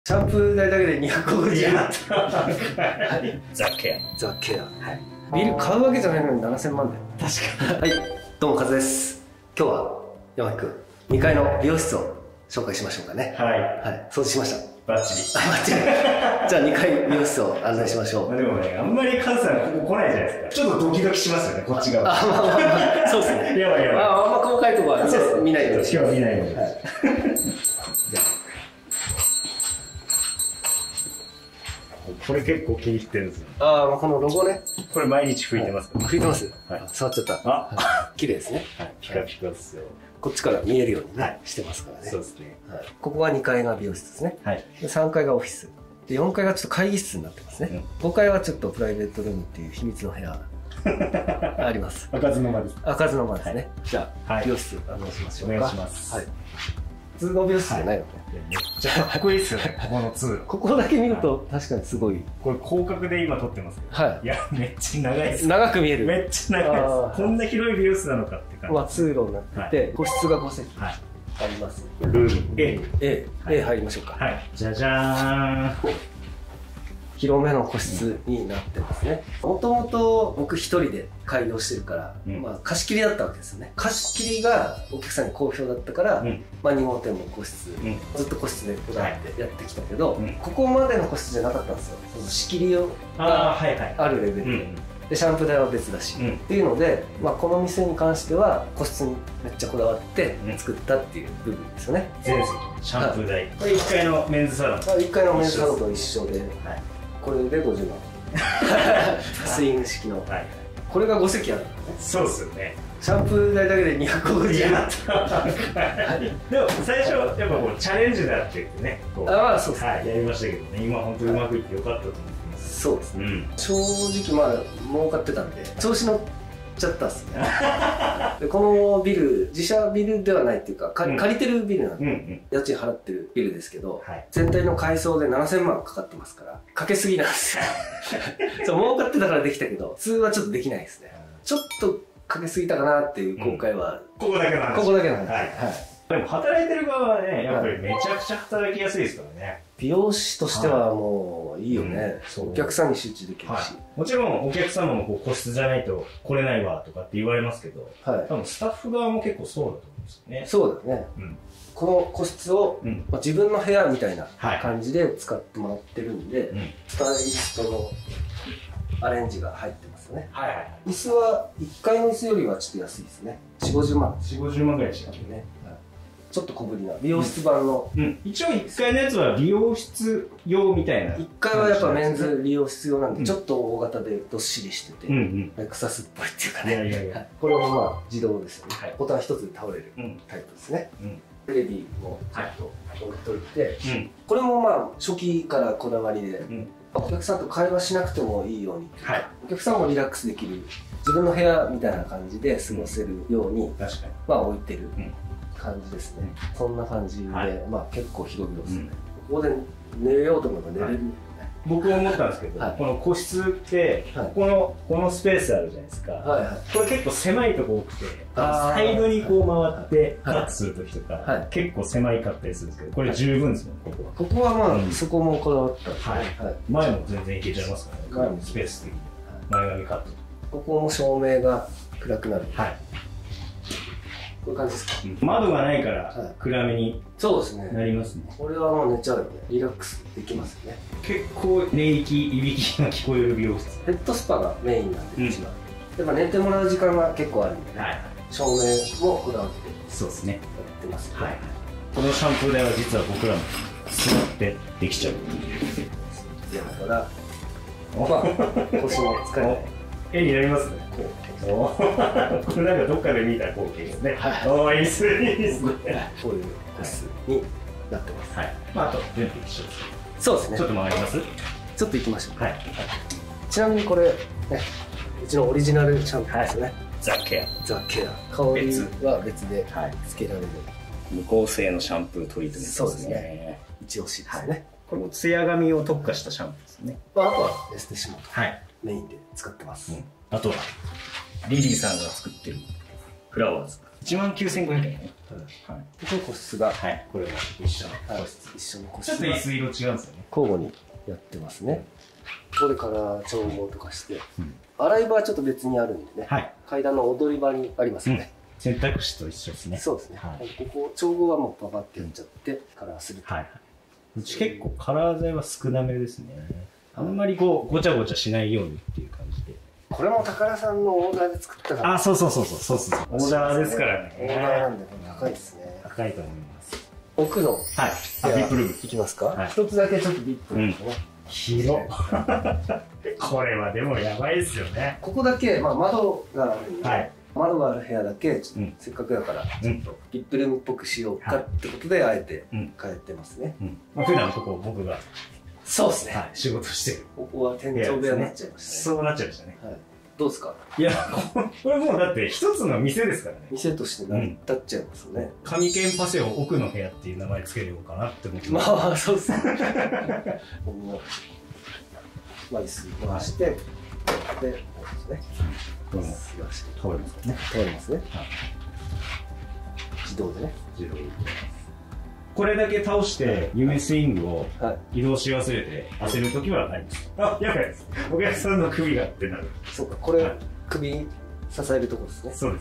シャンプー代だけで250円。 ザ・ケア。 ザ・ケア。はい。ビル買うわけじゃないのに7000万だよ。確かに。はい。どうも、カズです。今日は、山木くん、2階の美容室を紹介しましょうかね。 はい。 はい。掃除しました。 バッチリ。 バッチリ。じゃあ2階美容室を案内しましょう。 でもね、あんまりカズさんここ来ないじゃないですか。ちょっとドキドキしますよね、こっち側。 あ、まあまあまあ、そうですね。 やばいやばい。 あんま細かいところは見ないように。 今日は見ないように。 はい。 これ結構気に入ってるんですよ。 ああ、このロゴね。 これ毎日拭いてます。 拭いてます。 はい。 触っちゃった。 あ、 綺麗ですね。 はい。ピカピカですよ。 こっちから見えるようにね、してますからね。 そうですね。 ここは2階が美容室ですね。はい。3階がオフィス。で、4階がちょっと会議室になってますね。5階はちょっとプライベートルームっていう秘密の部屋があります。 開かずの間です。 開かずの間ですね。じゃあ、美容室案内しましょうか。 お願いします。はい。 普通の美容室じゃないのね。 めっちゃかっこいいですよね、ここの通路。 ここだけ見ると確かにすごい。 これ広角で今撮ってますけど。はい。いや、めっちゃ長いです。 長く見える。 めっちゃ長いです。こんな広い美容室なのかって感じ。 まあ通路になってて、個室が5席あります。 ルーム A 入りましょうか。はい。 じゃじゃーん。 広めの個室になってますね。もともと僕一人で開業してるから、まあ貸し切りだったわけですよね。貸し切りがお客さんに好評だったから、まあ2号店も個室、ずっと個室でこだわってやってきたけど、ここまでの個室じゃなかったんですよ。その仕切りがあるレベルで、シャンプー台は別だし、っていうので、まあこの店に関しては個室にめっちゃこだわって作ったっていう部分ですよね。 全席シャンプー台。これ1階のメンズサロン。 1階のメンズサロンと一緒で。これで50万。スイング式の。これが5席あるんだね。 そうっすよね。 シャンプー代だけで250円。 でも最初やっぱこうチャレンジだって言ってね。 ああ、そうですね。 やりましたけどね。今本当にうまくいってよかったと思います。 そうですね。正直まあ儲かってたんで調子乗っちゃったっすね。でこのビル自社ビルではないっていうか借りてるビルなんで家賃払ってるビルですけど、全体の改装で7000万かかってますからかけすぎなんですよ。そう儲かってたからできたけど普通はちょっとできないですね。ちょっとかけすぎたかなっていう後悔はここだけの話。 ここだけの話。 でも働いてる側はねやっぱりめちゃくちゃ働きやすいですからね。 美容師としてはもういいよね。お客さんに集中できるし。 もちろんお客様も個室じゃないと来れないわとかって言われますけど、多分スタッフ側も結構そうだと思うんですよね。 そうだね。この個室を自分の部屋みたいな感じで使ってもらってるんで、スタイリストのアレンジが入ってますよね。椅子は1階の椅子よりはちょっと安いですね。4、50万。 4、50万ぐらいでしたっけね。 ちょっと小ぶりな美容室版の、 一応1階のやつは美容室用みたいな。 1階はやっぱメンズ美容室用なんでちょっと大型でどっしりしててレクサスっぽいっていうかね。これもまあ自動ですよね。ボタン一つで倒れるタイプですね。テレビもちょっと置いといて、これもまあ初期からこだわりでお客さんと会話しなくてもいいように、お客さんもリラックスできる自分の部屋みたいな感じで過ごせるようにまあ置いてる感じですね。そんな感じで、まあ結構広々ですね。ここで寝ようと思えば寝れる。 僕思ったんですけど、この個室ってこのスペースあるじゃないですか。これ結構狭いとこ多くて、サイドにこう回ってカットする時とか結構狭いかったりするんですけど、これ十分ですもん。 ここはまあそこもこだわった。 前も全然いけちゃいますからね。スペース的に前髪カット。 ここも照明が暗くなる。こういう感じですか。 窓がないから暗めになりますね。 これはもう寝ちゃうよね。リラックスできますよね。 結構寝息いびきが聞こえる美容室。 ヘッドスパがメインなんでうちは。やっぱ寝てもらう時間が結構あるんでね。照明もこだわってそうですね。 やってます。 このシャンプー台は実は僕らも座ってできちゃうっていう。 いやだからまあ腰も疲れない。 絵になりますね。これなんかどっかで見た光景ですね。おー、いいっすね。いいっすね。 こういう個室になってます。 まああと全部一緒です。 そうですね。 ちょっと回ります。 ちょっと行きましょう。ちなみにこれね、うちのオリジナルシャンプーですね。 ザ・ケア。 ザ・ケア。香りは別でつけられる。 無香性のシャンプートリートメントですね。 そうですね。一押しですね。 これもツヤ髪を特化したシャンプーですね。 あとはエステシモとメインで使ってます。 あとはリリーさんが作ってるフラワーズ。19,500円ね。 はい。この個室が、 はい。これも一緒の個室。 一緒の個室。 ちょっと椅子色違うんですよね。 交互にやってますね。ここでカラー調合とかして、洗い場はちょっと別にあるんでね。階段の踊り場にありますよね。 洗濯室と一緒ですね。 そうですね。ここ調合はもうパパってやっちゃってカラーする。はい。 うち結構カラー剤は少なめですね。あんまりこうごちゃごちゃしないようにっていう感じで。 これも高田さんのオーダーで作ったから。 あ、そうそうそうそうそう。オーダーですからね。 オーダーなんで高いですね。 高いと思います。 奥の、 はい。ビップルーム。 いきますか。一つだけちょっとビップルームね。 広。これはでもやばいですよね。 ここだけ、まあ窓があるんで、窓がある部屋だけ、せっかくだから、ちょっとビップルームっぽくしようかってことで、あえて変えてますね。 普段ここ僕が。 そうですね。 仕事してる。 ここは店長部屋になっちゃいましたね。 そうなっちゃいましたね。 どうですか？ いや、これもうだって一つの店ですからね。 店として成り立っちゃいますね。 上県パセオ奥の部屋っていう名前つけようかなって思ってます。まあ、そうですね。この椅子回して、で、こうですね。 これも通りますね。 通りますね。自動でね。 自動で。これだけ倒して夢スイングを移動し忘れて焦るときはないです。あ、やばいです。お客さんの首がってなる。 そうか、これ首に支えるところですね。 そうです。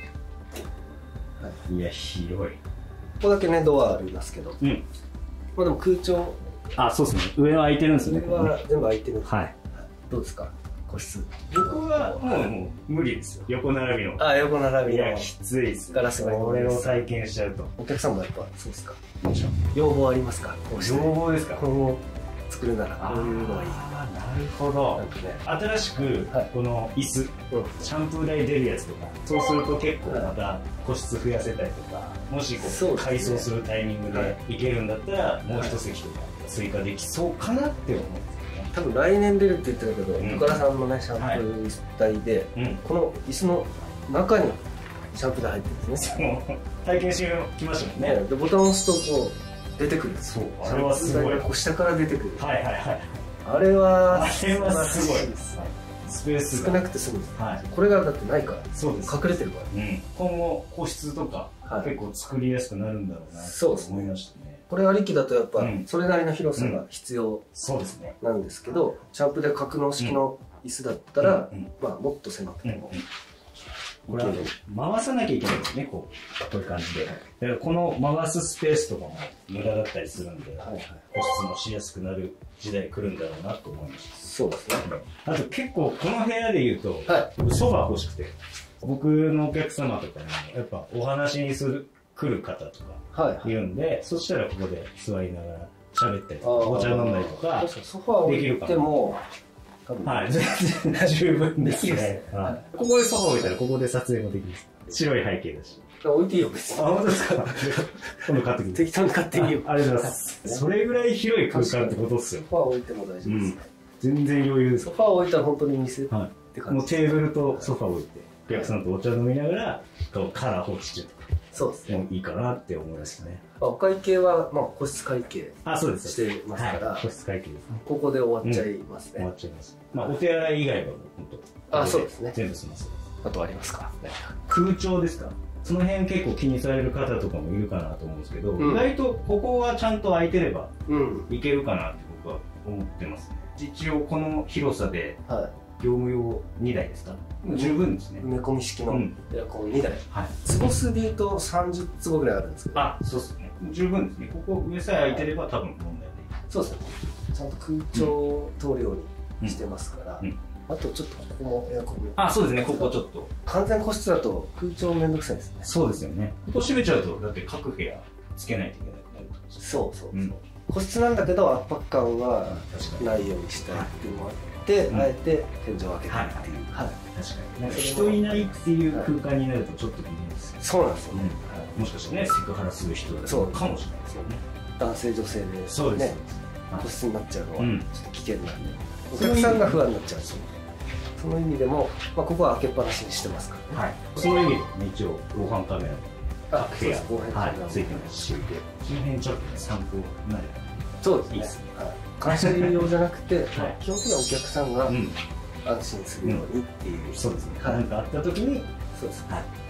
いや、広い。ここだけね、ドアありますけど。まあでも空調。 あ、そうですね。上は開いてるんですね。 上は全部開いてるんです。 はい。 どうですか？個室。 僕はもう無理ですよ。横並びの。 あ、横並びの。 いや、きついです。 ガラスがこれを体験しちゃうと。 お客さんもやっぱそうですか？もちろん。要望ありますか？ 要望ですか？ 今後作るならこういうのがいい。 なるほど。新しくこの椅子、シャンプー台出るやつとか、そうすると結構また個室増やせたりとか、もしこう改装するタイミングで行けるんだったらもう一席とか追加できそうかなって思うんですよね。 多分来年出るって言ってたけど、岡田さんのねシャンプー台でこの椅子の中にシャンプー台入ってるんですね。 体験してきましたもんね。 でボタンを押すとこう出てくる。 そう、あれはすごい。 下から出てくる。 はいはいはい。 あれはすごいです。スペース少なくて済む。これがだってないから。そうです。隠れてるから。 今後個室とか結構作りやすくなるんだろうなと思いましたね。 これありきだとやっぱそれなりの広さが必要なんですけど、シャンプーで格納式の椅子だったらまあもっと狭くても。 これは回さなきゃいけないんですね、こういう感じで。だからこの回すスペースとかも無駄だったりするんで、個室もしやすくなる時代来るんだろうなと思いました。 そうですね。 あと結構この部屋で言うと、ソファ欲しくて、僕のお客様とかにやっぱお話に来る方とかいるんで、そしたらここで座りながら喋ったりとか、お茶飲んだりとか、 ソファ置いても、 はい、全然十分ですね。ここでソファ置いたらここで撮影もできます。白い背景だし。 置いていいよ、別に。 あ、本当ですか？今度買ってきて。 適当に買っていいよ。 ありがとうございます。それぐらい広い空間ってことっすよ。 ソファ置いても大丈夫ですね。 全然余裕です。 ソファ置いたら本当に店って感じ。 もうテーブルとソファ置いて、お客さんとお茶飲みながら、カラー放置中とか。そうですね。いいかなって思いましたね。 お会計は、まあ、個室会計してますから、 個室会計ですね。 ここで終わっちゃいますね。 終わっちゃいます。まあ、お手洗い以外はもう本当。 あ、そうですね。 全部済ます。 あとありますか？ 空調ですか？その辺結構気にされる方とかもいるかなと思うんですけど、意外とここはちゃんと空いてればいけるかなって僕は思ってますね。一応この広さで業務用2台ですか？十分ですね。 埋め込み式のエアコン2台。坪数でいうと30坪ぐらいあるんですけど。 あ、そうですね。十分ですね。ここ上さえ空いてれば多分問題ない。 そうですね。ちゃんと空調通るようにしてますから。あとちょっとここもエアコン。 あ、そうですね。ここちょっと完全個室だと空調めんどくさいですね。 そうですよね。ここ閉めちゃうとだって各部屋つけないといけなくなる。 そうそうそう。個室なんだけど圧迫感はないようにしたいっていうのもあって、あえて天井を開けたっていう。はい。 確かに。人いないっていう空間になるとちょっと微妙ですよね。 そうなんですよね。 もしかしてね、セクハラする人かもしれないですよね。 男性女性でそうです。 個室になっちゃうのはちょっと危険なんで、お客さんが不安になっちゃう。その意味でも、まあここは開けっぱなしにしてますからね。はい。その意味で一応防犯カメラ各部屋ついてますし、その辺ちょっと参考になれば。 そうですね。会社用じゃなくて、基本的にはお客さんが安心するようにっていう。 そうですね。何かあった時に、 そうです。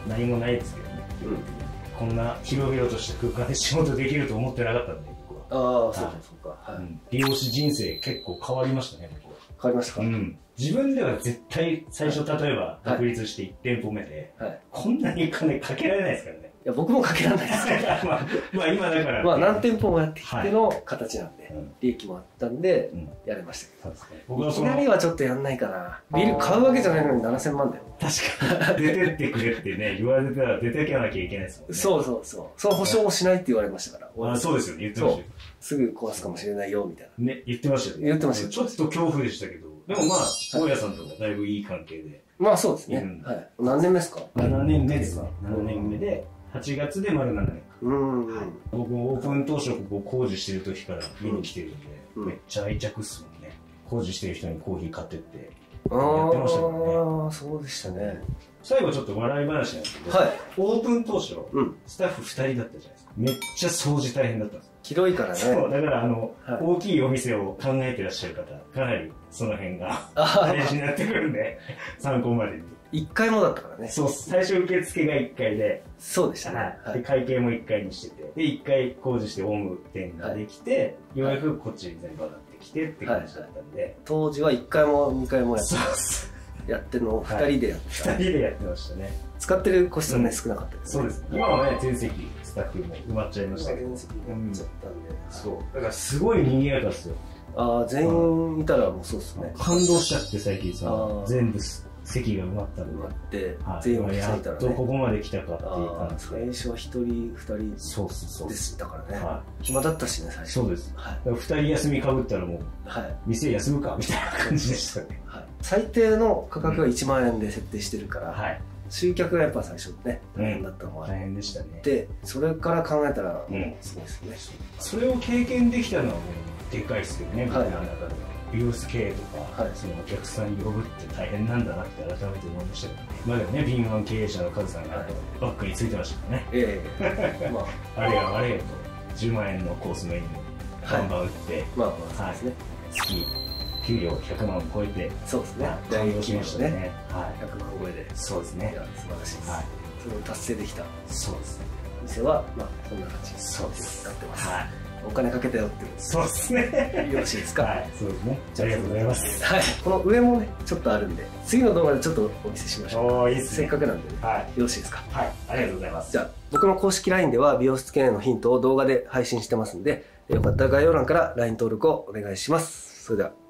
何もないですけどね。こんな広々とした空間で仕事できると思ってなかったんで、僕は。 ああ、そうかそうか。 美容師人生結構変わりましたね、僕は。 変わりましたか？ 自分では絶対最初例えば独立して1店舗目で、こんなに金かけられないですからね。 いや、僕もかけられないですまあ今だから。 まあ何店舗もやってきての形なんで、利益もあったんで、やれましたけど。いきなりはちょっとやんないかな。ビル買うわけじゃないのに7000万だよ。 確かに。出てってくれってね、言われたら出てけなきゃいけないですもんね。 そうそうそう。その保証もしないって言われましたから。 あ、そうですよね、言ってましたよ。 すぐ壊すかもしれないよ、みたいな。 ね、言ってましたよね。 言ってましたよ。 ちょっと恐怖でしたけど、でもまあ、大家さんともだいぶいい関係で。 まあそうですね。はい。何年目ですか ？7年目ですね。7年目で、8月で丸7年。僕もオープン当初ここ工事してる時から見に来てるんで、めっちゃ愛着っすもんね。工事してる人にコーヒー買ってって、やってましたもんね。 ああ、そうでしたね。 最後ちょっと笑い話なんですけど、オープン当初、スタッフ2人だったじゃないですか。めっちゃ掃除大変だったんですよ。 広いからね。 そう、だから大きいお店を考えてらっしゃる方、かなりその辺が大事になってくるんで、参考までに。 1回もだったからね。 そう、最初受付が1回で、 そうでしたね。 で、会計も1回にしてて、で、1回工事してホーム店ができて、ようやくこっちに全部上がってきてって感じだったんで。 当時は1回も2回もやってるのを2人でやってた。 2人でやってましたね。 使ってる個室はね、少なかったです。 そうです。今はね、全席スタッフも埋まっちゃいましたけど。 全席埋まっちゃったんで。 そう。だからすごい賑やかですよ。 ああ、全員いたらもうそうですね。 感動しちゃって最近全部席が埋まったんで。 埋まって、全員やっとここまで来たかっていう感じで。 最初は1人、2人でしたからね。暇だったしね、最初。 そうです。2人休みかぶったらもう、店休むかみたいな感じでしたね。 最低の価格が1万円で設定してるから、集客がやっぱ最初ね、大変だったのは。 大変でしたね。 で、それから考えたら、すごいですね。 それを経験できたのはもう、でかいですけどね、僕の中では。美容室経営とか、そのお客さん呼ぶって大変なんだなって改めて思いましたけどね。まあでもね、敏腕経営者のカズさんがバックについてましたからね。あれやあれやと、10万円のコースメニュー、バンバン売って、月、給料100万を超えて、 そうですね。 感動しましたね。 100万超えで。 そうですね。 素晴らしいです。それを達成できた。 そうですね。 店は、まあ、そんな感じになってます。お金かけたよっていう。 そうですね。 よろしいですか？ はい、そうですね。ありがとうございます。 はい。この上もね、ちょっとあるんで、次の動画でちょっとお見せしましょう。 おー、いいですね。 せっかくなんでね。よろしいですか？ はい。ありがとうございます。 じゃあ、僕の公式 LINE では美容室経営のヒントを動画で配信してますんで、よかったら概要欄から LINE 登録をお願いします。それでは。